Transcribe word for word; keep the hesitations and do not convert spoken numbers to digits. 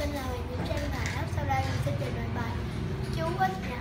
tên là Hoàng Nguyễn Trang Thảo. Sau đây mình sẽ trình bày bài chú ít